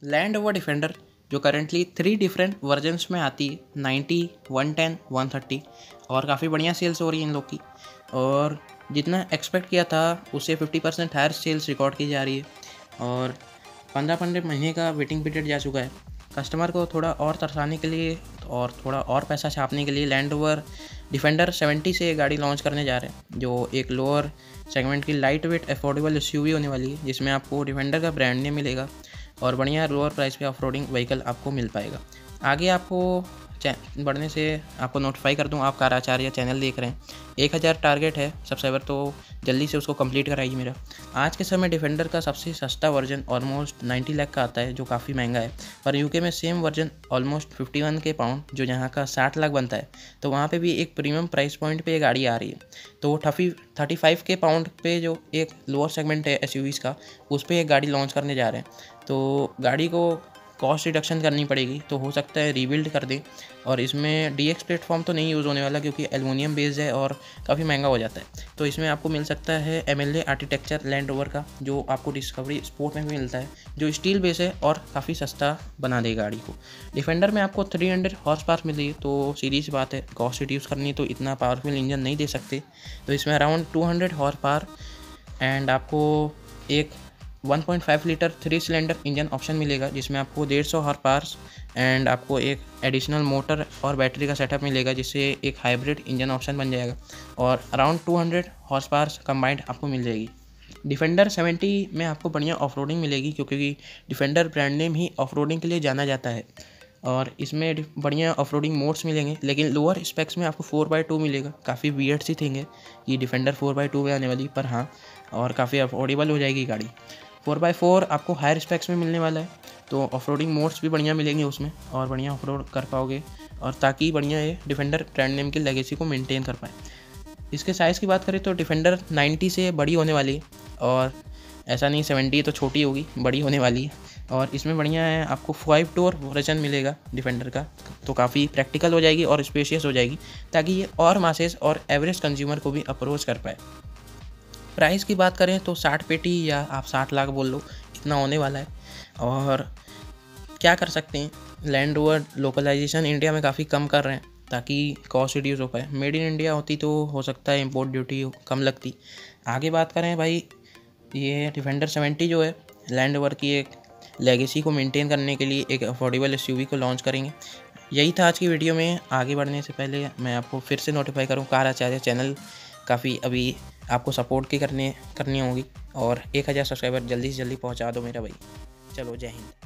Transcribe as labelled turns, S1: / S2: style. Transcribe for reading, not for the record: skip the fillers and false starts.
S1: Land Rover Defender जो currently 3 different versions में आती है, 90, 110, 130, और काफ़ी बढ़िया सेल्स हो रही है इन लोग की। और जितना एक्सपेक्ट किया था उससे 50% हायर सेल्स रिकॉर्ड की जा रही है। और 15 महीने का वेटिंग पीरियड जा चुका है। कस्टमर को थोड़ा और तरसाने के लिए और थोड़ा और पैसा छापने के लिए लैंड रोवर डिफेंडर 70 से ये गाड़ी लॉन्च करने जा रहे हैं, जो एक लोअर सेगमेंट की लाइट वेट अफोर्डेबल एसयूवी होने वाली है, जिसमें आपको डिफेंडर का ब्रांड नेम मिलेगा और बढ़िया लोअर प्राइस पे ऑफ रोडिंग व्हीकल आपको मिल पाएगा। आगे आपको बढ़ने से आपको नोटिफाई कर दूं, आप कार आचार्य चैनल देख रहे हैं। 1000 टारगेट है सब्सक्राइबर, तो जल्दी से उसको कंप्लीट कराइए मेरा। आज के समय डिफेंडर का सबसे सस्ता वर्जन ऑलमोस्ट 90 लाख का आता है, जो काफ़ी महंगा है। पर यूके में सेम वर्जन ऑलमोस्ट 51 के पाउंड, जो यहाँ का 60 लाख बनता है, तो वहाँ पे भी एक प्रीमियम प्राइस पॉइंट पे ये गाड़ी आ रही है। तो 35 के पाउंड पे जो एक लोअर सेगमेंट है एसयूवीज़ का, उस पर एक गाड़ी लॉन्च करने जा रहे हैं। तो गाड़ी को कॉस्ट रिडक्शन करनी पड़ेगी, तो हो सकता है रीबिल्ड कर दें। और इसमें डीएक्स प्लेटफॉर्म तो नहीं यूज़ होने वाला, क्योंकि एल्युमिनियम बेस्ड है और काफ़ी महंगा हो जाता है। तो इसमें आपको मिल सकता है एमएलए आर्किटेक्चर लैंड रोवर का, जो आपको डिस्कवरी स्पोर्ट में भी मिलता है, जो स्टील बेस है और काफ़ी सस्ता बना देगा गाड़ी को। डिफेंडर में आपको 300 हॉर्स पावर मिली, तो सीधी सी बात है, कॉस्ट रिड्यूस करनी तो इतना पावरफुल इंजन नहीं दे सकते। तो इसमें अराउंड 200 हॉर्स पावर एंड आपको एक 1.5 लीटर 3 सिलेंडर इंजन ऑप्शन मिलेगा, जिसमें आपको 150 हॉर्स पावर्स एंड आपको एक एडिशनल मोटर और बैटरी का सेटअप मिलेगा, जिससे एक हाइब्रिड इंजन ऑप्शन बन जाएगा और अराउंड 200 हॉर्स पावर्स कंबाइंड आपको मिल जाएगी। डिफेंडर 70 में आपको बढ़िया ऑफ रोडिंग मिलेगी, क्योंकि डिफेंडर ब्रांड नेम ही ऑफ रोडिंग के लिए जाना जाता है। और इसमें बढ़िया ऑफ रोडिंग मोड्स मिलेंगे, लेकिन लोअर स्पेक्स में आपको 4x2 मिलेगा। काफ़ी वियर्ड सी थिंग है कि डिफेंडर 4x2 में आने वाली, पर हाँ, और काफ़ी अफोर्डेबल हो जाएगी गाड़ी। 4x4 आपको हायर स्पेक्स में मिलने वाला है, तो ऑफ रोडिंग मोड्स भी बढ़िया मिलेंगे उसमें और बढ़िया ऑफ रोड कर पाओगे, और ताकि बढ़िया ये डिफेंडर ब्रांड नेम की लेगेसी को मेंटेन कर पाए। इसके साइज़ की बात करें तो डिफेंडर 90 से बड़ी होने वाली है, और ऐसा नहीं 70 तो छोटी होगी, बड़ी होने वाली है। और इसमें बढ़िया है, आपको 5 डोर वर्जन मिलेगा डिफेंडर का, तो काफ़ी प्रैक्टिकल हो जाएगी और स्पेशियस हो जाएगी, ताकि ये और मासेस और एवरेज कंज्यूमर को भी अप्रोच कर पाए। प्राइस की बात करें तो 60 पेटी या आप 60 लाख बोल लो, इतना होने वाला है। और क्या कर सकते हैं, लैंड रोवर लोकलाइजेशन इंडिया में काफ़ी कम कर रहे हैं, ताकि कॉस्ट रिड्यूस हो पाए। मेड इन इंडिया होती तो हो सकता है इंपोर्ट ड्यूटी कम लगती। आगे बात करें भाई, ये डिफेंडर 70 जो है लैंड रोवर की एक लेगेसी को मेंटेन करने के लिए एक अफोर्डेबल एसयूवी को लॉन्च करेंगे। यही था आज की वीडियो में। आगे बढ़ने से पहले मैं आपको फिर से नोटिफाई करूँ, कार आचार्य चैनल काफ़ी अभी आपको सपोर्ट की करनी होगी, और 1000 सब्सक्राइबर जल्दी से जल्दी पहुंचा दो मेरा भाई। चलो, जय हिंद।